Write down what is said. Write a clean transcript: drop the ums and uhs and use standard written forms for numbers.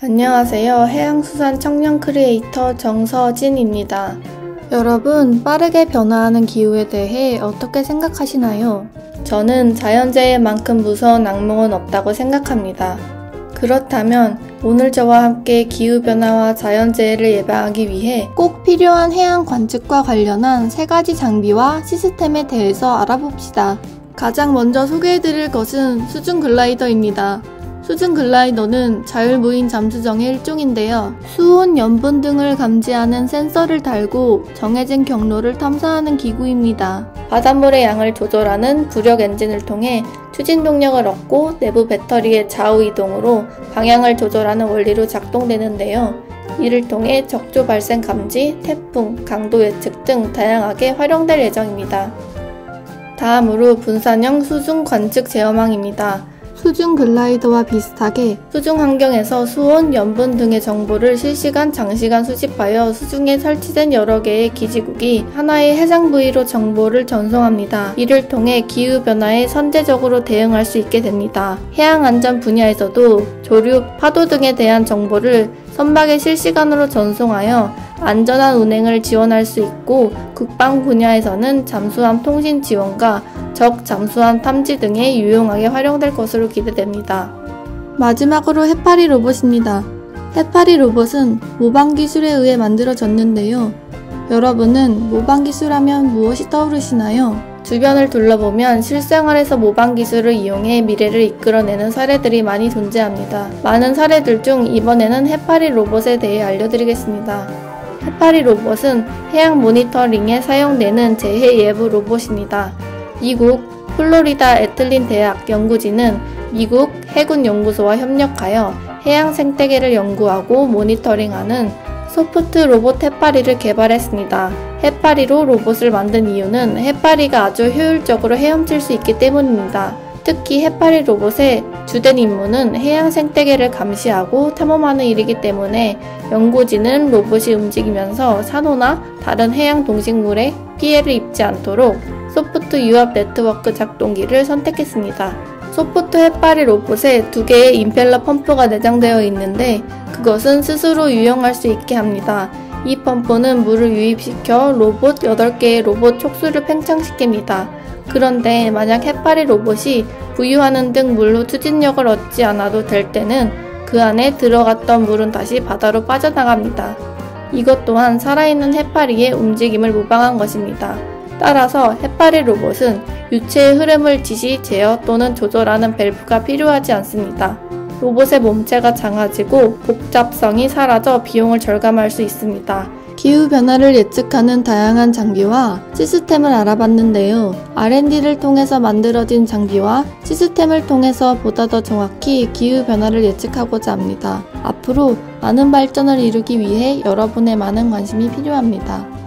안녕하세요. 해양수산 청년 크리에이터 정서진입니다. 여러분, 빠르게 변화하는 기후에 대해 어떻게 생각하시나요? 저는 자연재해만큼 무서운 악몽은 없다고 생각합니다. 그렇다면 오늘 저와 함께 기후변화와 자연재해를 예방하기 위해 꼭 필요한 해양 관측과 관련한 3가지 장비와 시스템에 대해서 알아봅시다. 가장 먼저 소개해드릴 것은 수중 글라이더입니다. 수중 글라이더는 자율무인 잠수정의 일종인데요. 수온, 염분 등을 감지하는 센서를 달고 정해진 경로를 탐사하는 기구입니다. 바닷물의 양을 조절하는 부력 엔진을 통해 추진 동력을 얻고 내부 배터리의 좌우 이동으로 방향을 조절하는 원리로 작동되는데요. 이를 통해 적조 발생 감지, 태풍, 강도 예측 등 다양하게 활용될 예정입니다. 다음으로 분산형 수중 관측 제어망입니다. 수중 글라이더와 비슷하게 수중 환경에서 수온, 염분 등의 정보를 실시간, 장시간 수집하여 수중에 설치된 여러 개의 기지국이 하나의 해상 부위로 정보를 전송합니다. 이를 통해 기후변화에 선제적으로 대응할 수 있게 됩니다. 해양안전 분야에서도 조류, 파도 등에 대한 정보를 선박에 실시간으로 전송하여 안전한 운행을 지원할 수 있고, 국방 분야에서는 잠수함 통신 지원과 적 잠수함 탐지 등에 유용하게 활용될 것으로 기대됩니다. 마지막으로 해파리 로봇입니다. 해파리 로봇은 모방 기술에 의해 만들어졌는데요. 여러분은 모방 기술하면 무엇이 떠오르시나요? 주변을 둘러보면 실생활에서 모방 기술을 이용해 미래를 이끌어내는 사례들이 많이 존재합니다. 많은 사례들 중 이번에는 해파리 로봇에 대해 알려드리겠습니다. 해파리 로봇은 해양 모니터링에 사용되는 재해 예보 로봇입니다. 미국 플로리다 애틀린 대학 연구진은 미국 해군연구소와 협력하여 해양 생태계를 연구하고 모니터링하는 소프트 로봇 해파리를 개발했습니다. 해파리로 로봇을 만든 이유는 해파리가 아주 효율적으로 헤엄칠 수 있기 때문입니다. 특히 해파리 로봇의 주된 임무는 해양 생태계를 감시하고 탐험하는 일이기 때문에 연구진은 로봇이 움직이면서 산호나 다른 해양 동식물에 피해를 입지 않도록 소프트 유압 네트워크 작동기를 선택했습니다. 소프트 해파리 로봇에 2개의 임펠러 펌프가 내장되어 있는데 그것은 스스로 유영할 수 있게 합니다. 이 펌프는 물을 유입시켜 로봇 8개의 로봇 촉수를 팽창시킵니다. 그런데 만약 해파리 로봇이 부유하는 등 물로 추진력을 얻지 않아도 될 때는 그 안에 들어갔던 물은 다시 바다로 빠져나갑니다. 이것 또한 살아있는 해파리의 움직임을 모방한 것입니다. 따라서 해파리 로봇은 유체의 흐름을 지시, 제어 또는 조절하는 밸브가 필요하지 않습니다. 로봇의 몸체가 작아지고 복잡성이 사라져 비용을 절감할 수 있습니다. 기후변화를 예측하는 다양한 장비와 시스템을 알아봤는데요. R&D를 통해서 만들어진 장비와 시스템을 통해서 보다 더 정확히 기후변화를 예측하고자 합니다. 앞으로 많은 발전을 이루기 위해 여러분의 많은 관심이 필요합니다.